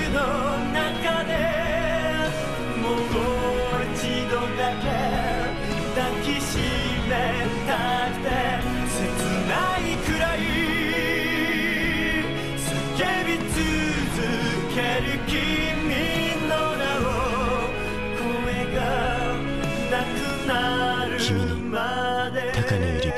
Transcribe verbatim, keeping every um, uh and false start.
の中でもう一度だけ抱きしめたくて切ないくらい叫び続ける君の名を声がなくなるまで。 君に高野由里